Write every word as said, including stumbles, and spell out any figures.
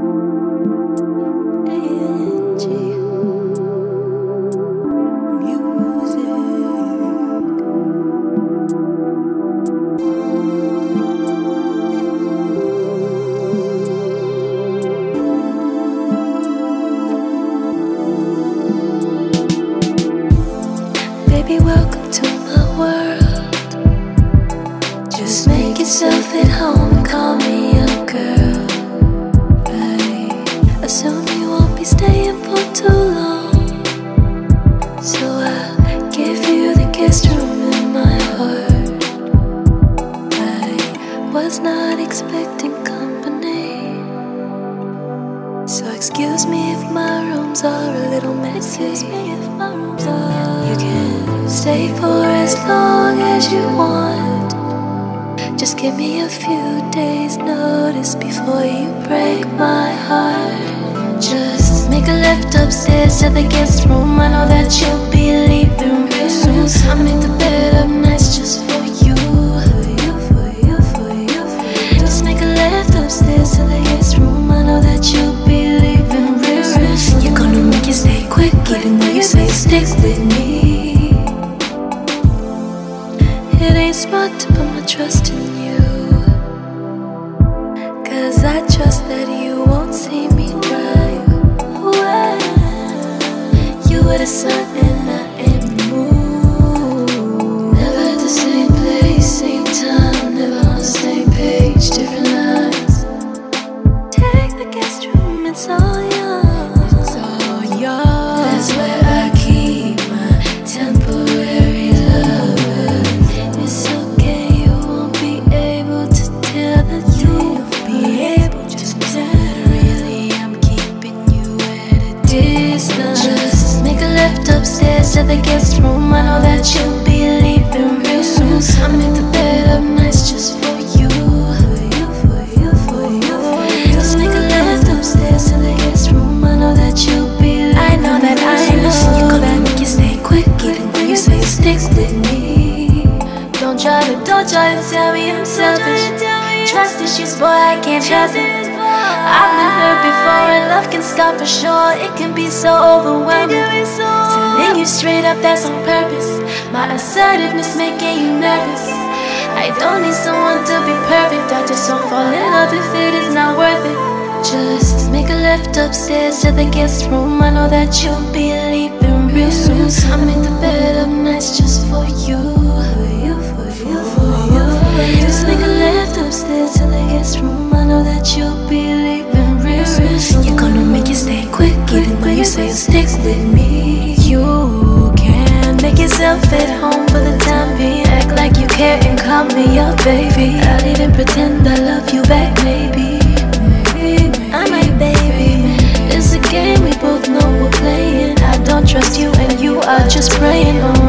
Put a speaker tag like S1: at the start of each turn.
S1: Welcome to my world. Just make yourself at home and call me a girl. I assume you won't be staying for too long, so I'll give you the guest room in my heart. I was not expecting company, so excuse me if my rooms are a little messy. Excuse me if my rooms are. You can stay for as long as you want. Just give me a few days notice before you break my heart. Just make a left upstairs to the guest room. I know that you'll be leaving real soon, so I make the bed up nice just for you. For you, for you, for you, for you. Just make a left upstairs to the guest room. I know that you'll be leaving real soon. You're gonna make it stay quick, even though you say stick with me. It ain't smart to put my trust in you, cause I trust that you won't see me drive away. You were the sun and I am the moon. Never at the same place, same time, never on the same page, different lines. Take the guest room, it's all yours. It's all yours. That's where I keep my temporary love. It's okay, you won't be able to tell the truth. You'll be able to tell that really I'm keeping you at a distance. Just make a left upstairs to the guest room. I know that you'll be leaving real soon, so I make the bed up nice just for you. For you, for you, for you, for you. Just make a left upstairs to the guest room. I know that you'll be leaving. I know that I know you're gonna make you stay quick, even though you say you stick with me. Don't try to, don't try to tell me I'm selfish. Trust issues, boy, I can't trust it. I've been hurt before and love can stop for sure. It can be so overwhelming. Telling you straight up, that's on purpose. My assertiveness making you nervous. I don't need someone to be perfect. I just won't fall in love if it is not worth it. Just make a left upstairs to the guest room. I know that you'll be leaving real soon, so I make the bed up nice just for you. Just make a left upstairs to the guest room. I know that you'll be leaving real soon. You're gonna make it stay quick, even though you say you stick with me. You can make yourself at home for the time being. Act like you care and call me your baby. I'll even pretend I love you back, maybe. I'm like, baby, it's a game we both know we're playing. I don't trust you and you are just praying on